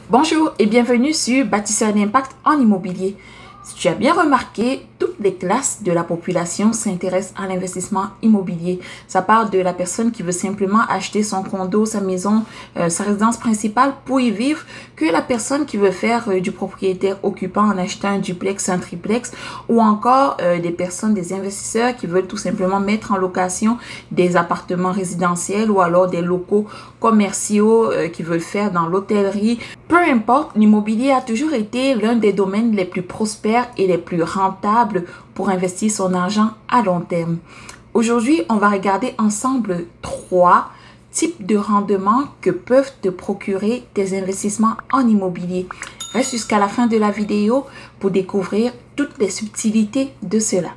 Bonjour et bienvenue sur Bâtisseur d'impact en immobilier. Si tu as bien remarqué, toutes les classes de la population s'intéressent à l'investissement immobilier. Ça part de la personne qui veut simplement acheter son condo, sa maison, sa résidence principale pour y vivre, que la personne qui veut faire du propriétaire occupant en achetant un duplex, un triplex, ou encore des personnes, des investisseurs qui veulent tout simplement mettre en location des appartements résidentiels ou alors des locaux commerciaux qui veulent faire dans l'hôtellerie. Peu importe, l'immobilier a toujours été l'un des domaines les plus prospères et les plus rentables pour investir son argent à long terme. Aujourd'hui, on va regarder ensemble 3 types de rendements que peuvent te procurer tes investissements en immobilier. Reste jusqu'à la fin de la vidéo pour découvrir toutes les subtilités de cela.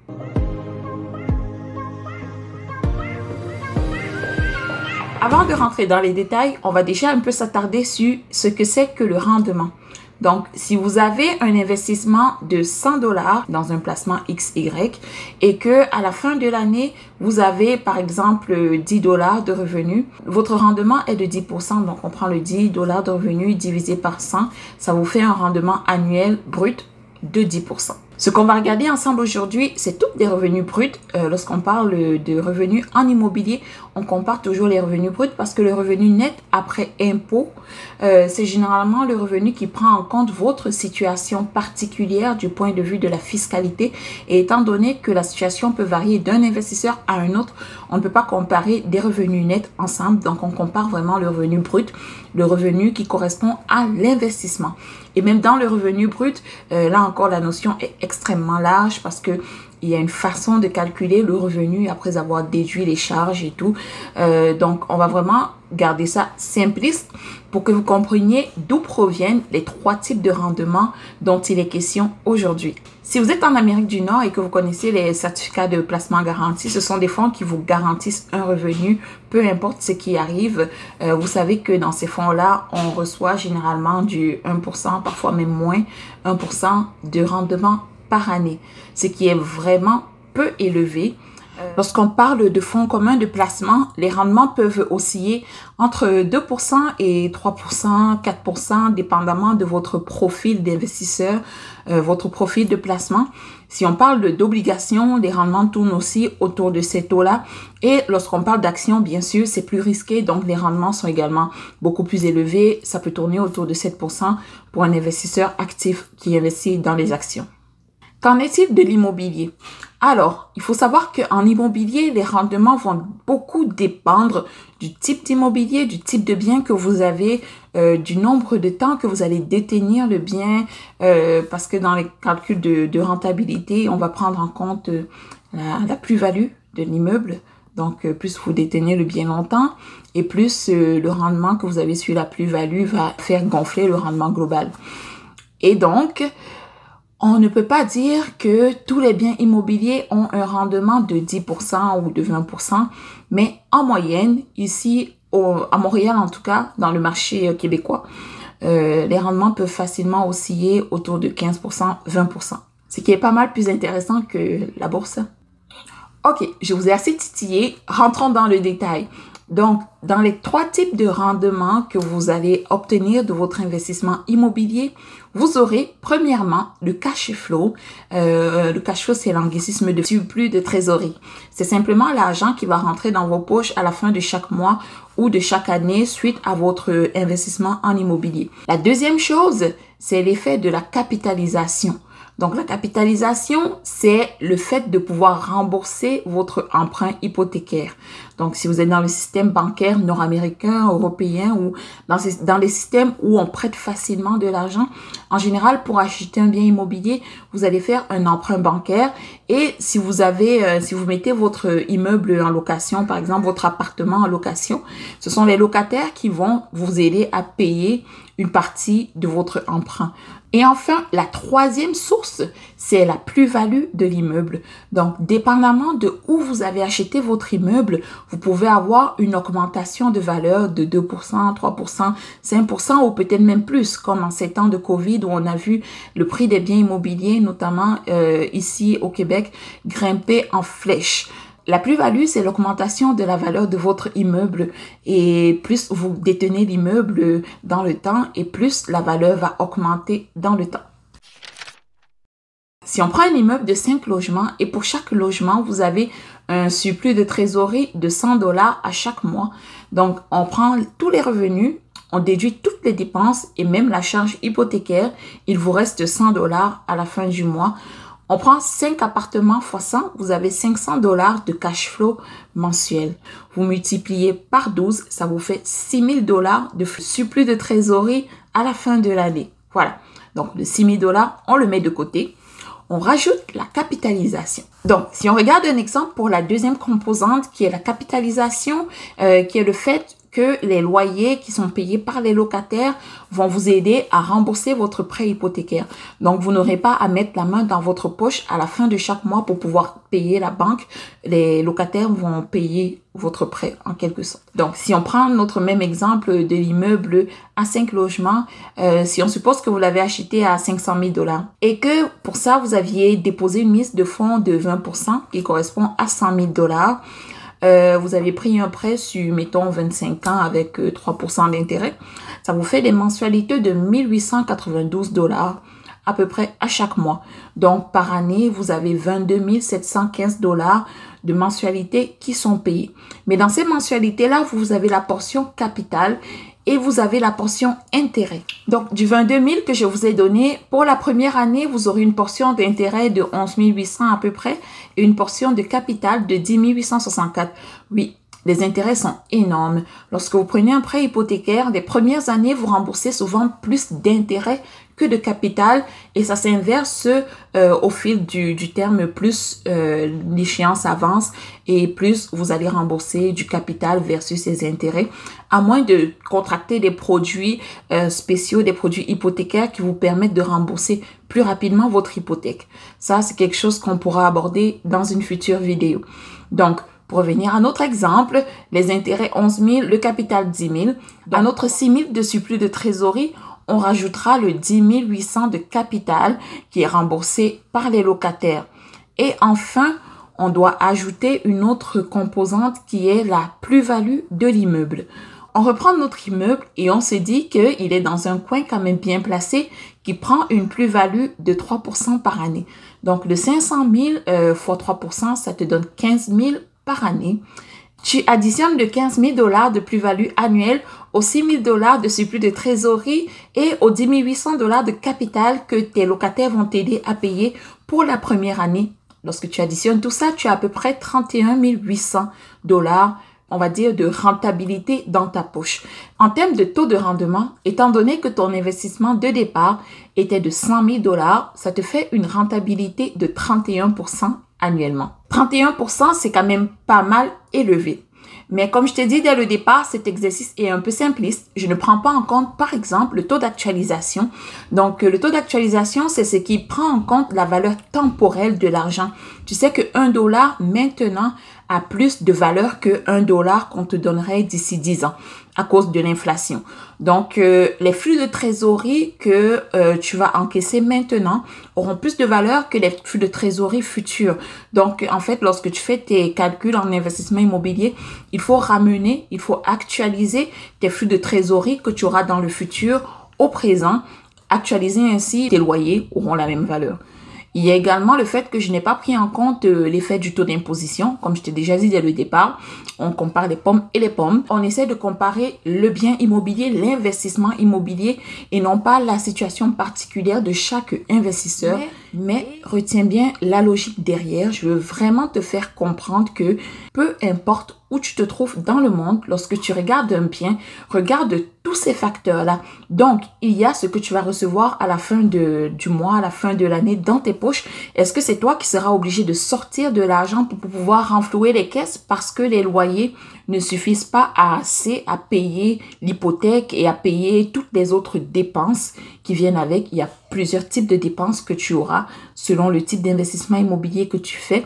Avant de rentrer dans les détails, on va déjà un peu s'attarder sur ce que c'est que le rendement. Donc, si vous avez un investissement de 100 $ dans un placement XY et que à la fin de l'année, vous avez par exemple 10 $ de revenus, votre rendement est de 10%. Donc, on prend le 10 $ de revenus divisé par 100, ça vous fait un rendement annuel brut de 10%. Ce qu'on va regarder ensemble aujourd'hui, c'est tous les revenus bruts. Lorsqu'on parle de revenus en immobilier, on compare toujours les revenus bruts parce que le revenu net après impôt, c'est généralement le revenu qui prend en compte votre situation particulière du point de vue de la fiscalité. Et étant donné que la situation peut varier d'un investisseur à un autre, on ne peut pas comparer des revenus nets ensemble. Donc, on compare vraiment le revenu brut, le revenu qui correspond à l'investissement. Et même dans le revenu brut, là encore, la notion est extrêmement large parce que il y a une façon de calculer le revenu après avoir déduit les charges et tout. Donc, on va vraiment garder ça simpliste pour que vous compreniez d'où proviennent les 3 types de rendements dont il est question aujourd'hui. Si vous êtes en Amérique du Nord et que vous connaissez les certificats de placement garanti, ce sont des fonds qui vous garantissent un revenu, peu importe ce qui arrive. Vous savez que dans ces fonds-là, on reçoit généralement du 1%, parfois même moins, 1% de rendement par année, ce qui est vraiment peu élevé. Lorsqu'on parle de fonds communs de placement, les rendements peuvent osciller entre 2% et 3%, 4%, dépendamment de votre profil d'investisseur, votre profil de placement. Si on parle d'obligations, les rendements tournent aussi autour de ces taux-là. Et lorsqu'on parle d'actions, bien sûr, c'est plus risqué, donc les rendements sont également beaucoup plus élevés. Ça peut tourner autour de 7% pour un investisseur actif qui investit dans les actions. Qu'en est-il de l'immobilier? Alors, il faut savoir qu'en immobilier, les rendements vont beaucoup dépendre du type d'immobilier, du type de bien que vous avez, du nombre de temps que vous allez détenir le bien, parce que dans les calculs de rentabilité, on va prendre en compte la plus-value de l'immeuble. Donc, plus vous détenez le bien longtemps et plus le rendement que vous avez sur la plus-value va faire gonfler le rendement global. Et donc, on ne peut pas dire que tous les biens immobiliers ont un rendement de 10% ou de 20%, mais en moyenne, ici à Montréal en tout cas, dans le marché québécois, les rendements peuvent facilement osciller autour de 15%, 20%, ce qui est pas mal plus intéressant que la bourse. Ok, je vous ai assez titillé, rentrons dans le détail. Donc, dans les 3 types de rendements que vous allez obtenir de votre investissement immobilier, vous aurez premièrement le cash flow. Le cash flow, c'est l'anglicisme de surplus de trésorerie. C'est simplement l'argent qui va rentrer dans vos poches à la fin de chaque mois ou de chaque année suite à votre investissement en immobilier. La deuxième chose, c'est l'effet de la capitalisation. Donc, la capitalisation, c'est le fait de pouvoir rembourser votre emprunt hypothécaire. Donc, si vous êtes dans le système bancaire nord-américain, européen ou dans les systèmes où on prête facilement de l'argent, en général, pour acheter un bien immobilier, vous allez faire un emprunt bancaire. Et si vous mettez votre immeuble en location, par exemple, votre appartement en location, ce sont les locataires qui vont vous aider à payer une partie de votre emprunt. Et enfin, la 3e source, c'est la plus-value de l'immeuble. Donc, dépendamment de où vous avez acheté votre immeuble, vous pouvez avoir une augmentation de valeur de 2%, 3%, 5% ou peut-être même plus, comme en ces temps de Covid où on a vu le prix des biens immobiliers, notamment ici au Québec, grimper en flèche. la plus-value, c'est l'augmentation de la valeur de votre immeuble. Et plus vous détenez l'immeuble dans le temps, et plus la valeur va augmenter dans le temps. Si on prend un immeuble de 5 logements et pour chaque logement, vous avez un surplus de trésorerie de 100 $ à chaque mois. Donc, on prend tous les revenus, on déduit toutes les dépenses et même la charge hypothécaire. Il vous reste 100 $ à la fin du mois. On prend 5 appartements x 100, vous avez 500 $ de cash flow mensuel. Vous multipliez par 12, ça vous fait 6 000 $ de surplus de trésorerie à la fin de l'année. Voilà, donc le 6 000 $, on le met de côté. On rajoute la capitalisation. Donc, si on regarde un exemple pour la deuxième composante qui est la capitalisation, qui est le fait que les loyers qui sont payés par les locataires vont vous aider à rembourser votre prêt hypothécaire. Donc, vous n'aurez pas à mettre la main dans votre poche à la fin de chaque mois pour pouvoir payer la banque. Les locataires vont payer votre prêt en quelque sorte. Donc, si on prend notre même exemple de l'immeuble à 5 logements, si on suppose que vous l'avez acheté à 500 000 $ et que pour ça, vous aviez déposé une mise de fonds de 20% qui correspond à 100 000 $, vous avez pris un prêt sur, mettons, 25 ans avec 3% d'intérêt. Ça vous fait des mensualités de 1 892 $ à peu près à chaque mois. Donc, par année, vous avez 22 715 $ de mensualités qui sont payées. Mais dans ces mensualités-là, vous avez la portion capitale et vous avez la portion intérêt. Donc, du 22 000 que je vous ai donné, pour la première année, vous aurez une portion d'intérêt de 11 800 à peu près et une portion de capital de 10 864. Oui, les intérêts sont énormes. Lorsque vous prenez un prêt hypothécaire, les premières années, vous remboursez souvent plus d'intérêts que de capital et ça s'inverse au fil du terme. Plus l'échéance avance et plus vous allez rembourser du capital versus ses intérêts, à moins de contracter des produits spéciaux, des produits hypothécaires qui vous permettent de rembourser plus rapidement votre hypothèque. Ça, c'est quelque chose qu'on pourra aborder dans une future vidéo. Donc, pour revenir à notre exemple, les intérêts 11 000, le capital 10 000. À notre 6 000 de surplus de trésorerie, on rajoutera le 10 800 de capital qui est remboursé par les locataires. Et enfin, on doit ajouter une autre composante qui est la plus-value de l'immeuble. On reprend notre immeuble et on se dit qu'il est dans un coin quand même bien placé qui prend une plus-value de 3% par année. Donc, le 500 000 fois 3%, ça te donne 15 000 par année. Tu additionnes le 15 000 $ de plus-value annuelle aux 6 000 $ de surplus de trésorerie et aux 10 800 $ de capital que tes locataires vont t'aider à payer pour la première année. Lorsque tu additionnes tout ça, tu as à peu près 31 800 $, on va dire, de rentabilité dans ta poche. En termes de taux de rendement, étant donné que ton investissement de départ était de 100 000 $, ça te fait une rentabilité de 31% annuellement. 31%, c'est quand même pas mal élevé. Mais comme je t'ai dit dès le départ, cet exercice est un peu simpliste. Je ne prends pas en compte, par exemple, le taux d'actualisation. Donc, le taux d'actualisation, c'est ce qui prend en compte la valeur temporelle de l'argent. Tu sais que 1 $ maintenant a plus de valeur que 1 $ qu'on te donnerait d'ici 10 ans à cause de l'inflation. Donc, les flux de trésorerie que tu vas encaisser maintenant auront plus de valeur que les flux de trésorerie futurs. Donc, en fait, lorsque tu fais tes calculs en investissement immobilier, il faut ramener, il faut actualiser tes flux de trésorerie que tu auras dans le futur au présent. Actualiser ainsi, tes loyers auront la même valeur. Il y a également le fait que je n'ai pas pris en compte l'effet du taux d'imposition. Comme je t'ai déjà dit dès le départ, on compare les pommes et les pommes. On essaie de comparer le bien immobilier, l'investissement immobilier et non pas la situation particulière de chaque investisseur. Mais retiens bien la logique derrière. Je veux vraiment te faire comprendre que peu importe où tu te trouves dans le monde, lorsque tu regardes un bien, regarde tous ces facteurs-là. Donc, il y a ce que tu vas recevoir à la fin du mois, à la fin de l'année dans tes poches. Est-ce que c'est toi qui seras obligé de sortir de l'argent pour pouvoir renflouer les caisses parce que les loyers ne suffisent pas assez à payer l'hypothèque et à payer toutes les autres dépenses qui viennent avec? Il y a plusieurs types de dépenses que tu auras selon le type d'investissement immobilier que tu fais.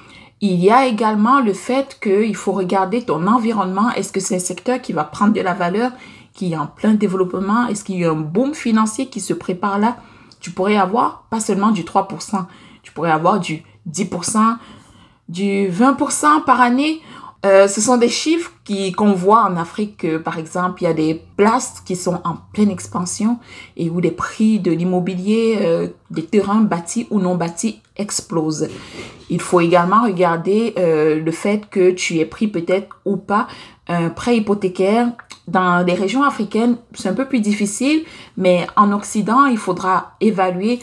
Il y a également le fait qu'il faut regarder ton environnement. Est-ce que c'est un secteur qui va prendre de la valeur, qui est en plein développement? Est-ce qu'il y a un boom financier qui se prépare là? Tu pourrais avoir pas seulement du 3%, tu pourrais avoir du 10%, du 20% par année. Ce sont des chiffres qu'on voit en Afrique. Par exemple, il y a des places qui sont en pleine expansion et où les prix de l'immobilier, des terrains bâtis ou non bâtis explosent. Il faut également regarder le fait que tu aies pris peut-être ou pas un prêt hypothécaire. Dans les régions africaines, c'est un peu plus difficile, mais en Occident, il faudra évaluer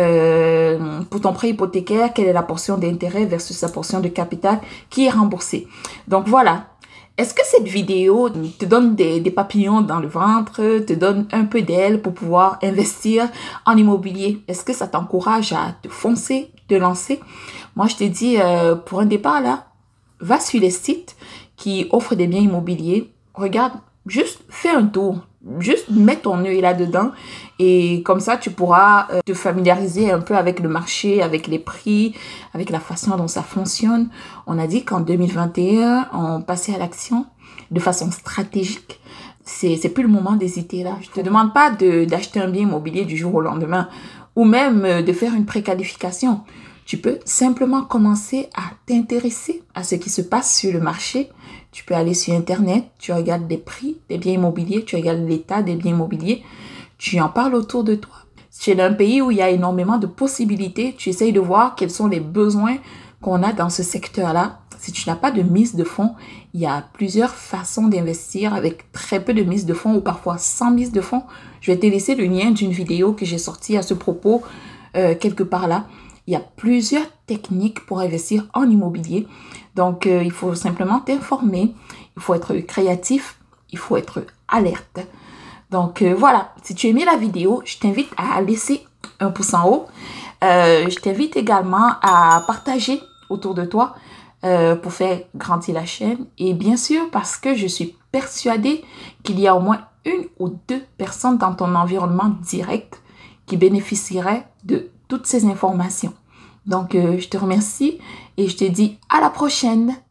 pour ton prêt hypothécaire quelle est la portion d'intérêt versus sa portion de capital qui est remboursée. Donc voilà. Est-ce que cette vidéo te donne des papillons dans le ventre, te donne un peu d'aile pour pouvoir investir en immobilier? Est-ce que ça t'encourage à te foncer, te lancer? Moi, je te dis, pour un départ, là, va sur les sites qui offrent des biens immobiliers. Regarde, juste fais un tour. Juste mets ton œil là-dedans et comme ça, tu pourras te familiariser un peu avec le marché, avec les prix, avec la façon dont ça fonctionne. On a dit qu'en 2021, on passait à l'action de façon stratégique. C'est plus le moment d'hésiter là. Je te demande pas d'acheter un bien immobilier du jour au lendemain ou même de faire une préqualification. Tu peux simplement commencer à t'intéresser à ce qui se passe sur le marché. Tu peux aller sur Internet, tu regardes les prix des biens immobiliers, tu regardes l'état des biens immobiliers, tu en parles autour de toi. Si tu es dans un pays où il y a énormément de possibilités, tu essayes de voir quels sont les besoins qu'on a dans ce secteur-là. Si tu n'as pas de mise de fonds, il y a plusieurs façons d'investir avec très peu de mise de fonds ou parfois sans mise de fonds. Je vais te laisser le lien d'une vidéo que j'ai sortie à ce propos quelque part là. Il y a plusieurs techniques pour investir en immobilier. Donc, il faut simplement t'informer. Il faut être créatif. Il faut être alerte. Donc, voilà. Si tu as aimé la vidéo, je t'invite à laisser un pouce en haut. Je t'invite également à partager autour de toi pour faire grandir la chaîne. Et bien sûr, parce que je suis persuadée qu'il y a au moins une ou deux personnes dans ton environnement direct qui bénéficieraient de toutes ces informations. Donc, je te remercie et je te dis à la prochaine.